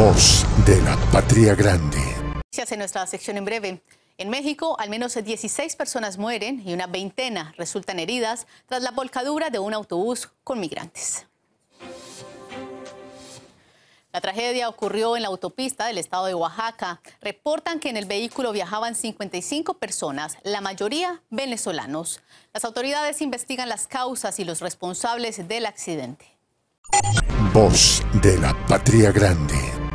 Voz de la Patria Grande. En nuestra sección en breve. En México, al menos 16 personas mueren y una veintena resultan heridas tras la volcadura de un autobús con migrantes. La tragedia ocurrió en la autopista del estado de Oaxaca. Reportan que en el vehículo viajaban 55 personas, la mayoría venezolanos. Las autoridades investigan las causas y los responsables del accidente. Voz de la Patria Grande.